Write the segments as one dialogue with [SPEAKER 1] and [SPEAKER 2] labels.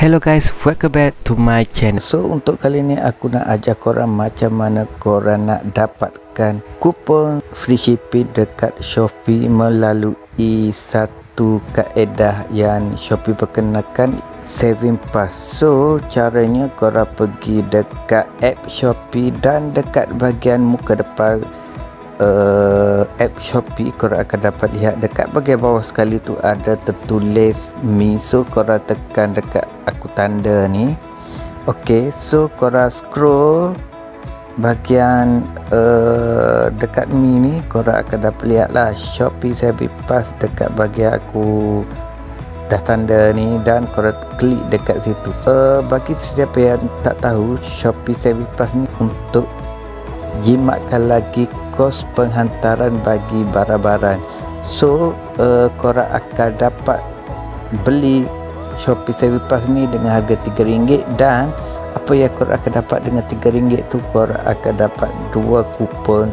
[SPEAKER 1] Hello guys, welcome back to my channel.
[SPEAKER 2] So untuk kali ni aku nak ajar korang macam mana korang nak dapatkan kupon free shipping dekat Shopee melalui satu kaedah yang Shopee perkenalkan, saving pass. So caranya korang pergi dekat app Shopee dan dekat bahagian muka depan app Shopee korang akan dapat lihat dekat bahagian bawah sekali tu ada tertulis Mi. So korang tekan dekat aku tanda ni. Ok, so korang scroll bahagian dekat Mi ni, korang akan dapat lihat lah Shopee Saving Pass dekat bahagian aku dah tanda ni, dan korang klik dekat situ. Bagi sesiapa yang tak tahu, Shopee Saving Pass ni untuk jimatkan lagi kos penghantaran bagi barang-barang. So korang akan dapat beli Shopee Saving Pass ni dengan harga RM3, dan apa yang korang akan dapat dengan RM3 tu, korang akan dapat 2 kupon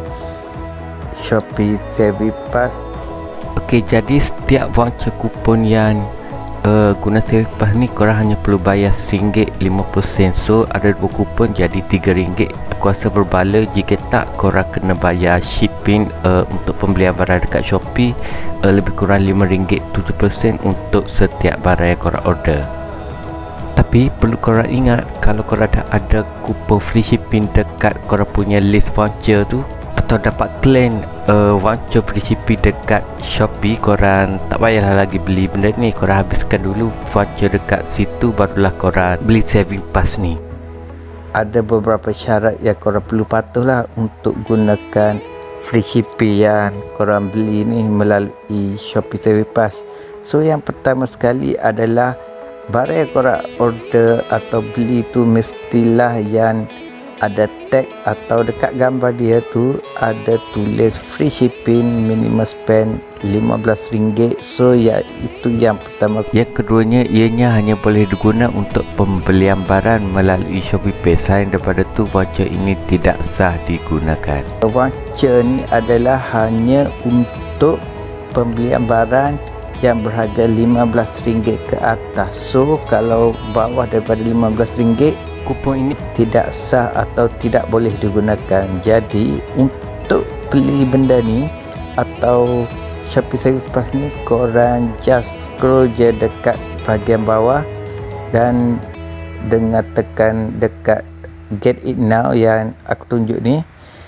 [SPEAKER 2] Shopee Saving Pass.
[SPEAKER 1] Ok, jadi setiap voucher kupon yang guna Saving Pass ni korang hanya perlu bayar RM1.50. So ada 2 kupon jadi RM3. Aku rasa berbala. Jika tak, korang kena bayar shipping untuk pembelian barang dekat Shopee lebih kurang RM5.70 untuk setiap barang yang korang order. Tapi perlu korang ingat, kalau korang dah ada kupon free shipping dekat korang punya list voucher tu, atau dapat claim voucher free shipping dekat Shopee, korang tak payahlah lagi beli benda ni. Korang habiskan dulu voucher dekat situ, barulah korang beli saving pass ni.
[SPEAKER 2] Ada beberapa syarat yang korang perlu patuhlah untuk gunakan free shipping yang korang beli ni melalui Shopee Saving Pass. So yang pertama sekali adalah barang yang korang order atau beli tu mestilah yang ada tag atau dekat gambar dia tu ada tulis free shipping, minimum spend RM15. So ya, itu yang pertama.
[SPEAKER 1] Yang keduanya, ianya hanya boleh digunakan untuk pembelian barang melalui Shopee Pay. Selain daripada tu, voucher ini tidak sah digunakan.
[SPEAKER 2] Voucher ni adalah hanya untuk pembelian barang yang berharga RM15 ke atas. So kalau bawah daripada RM15, kupon ini tidak sah atau tidak boleh digunakan. Jadi untuk beli benda ni atau Shopee Saving Pass ni, korang just scroll je dekat bahagian bawah dan dengan tekan dekat get it now yang aku tunjuk ni,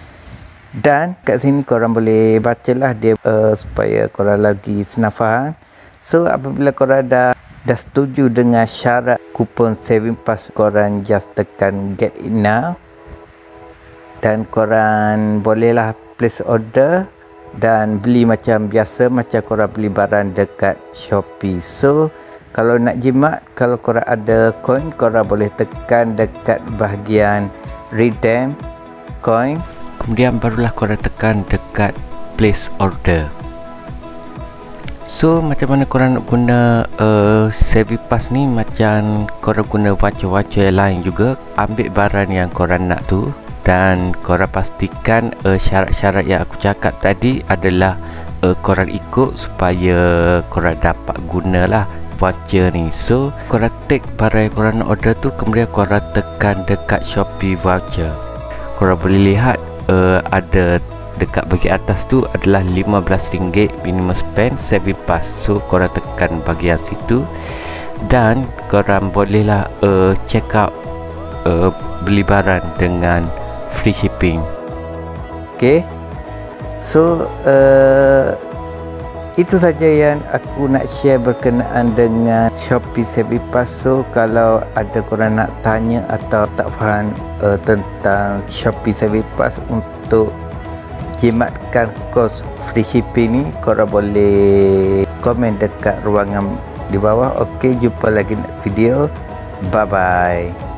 [SPEAKER 2] dan kat sini korang boleh bacalah dia supaya korang lagi senang faham. So apabila korang dah setuju dengan syarat kupon saving pass, korang just tekan get it now dan korang bolehlah place order dan beli macam biasa, macam korang beli barang dekat Shopee. So kalau nak jimat, kalau korang ada coin, korang boleh tekan dekat bahagian redeem coin,
[SPEAKER 1] kemudian barulah korang tekan dekat place order. So macam mana korang nak guna saving pass ni? Macam korang guna voucher-voucher lain juga. Ambil barang yang korang nak tu dan korang pastikan syarat-syarat yang aku cakap tadi adalah korang ikut supaya korang dapat gunalah voucher ni. So korang take barang yang korang nak order tu, kemudian korang tekan dekat Shopee voucher. Korang boleh lihat ada dekat bahagian atas tu adalah RM15 minimum spend saving pass. So korang tekan bahagian situ dan korang bolehlah check out beli barang dengan free shipping.
[SPEAKER 2] Okay, so itu saja yang aku nak share berkenaan dengan Shopee Saving Pass. So kalau ada korang nak tanya atau tak faham tentang Shopee Saving Pass untuk jimatkan kos free shipping ni, korang boleh komen dekat ruangan di bawah. Ok, jumpa lagi video. Bye bye.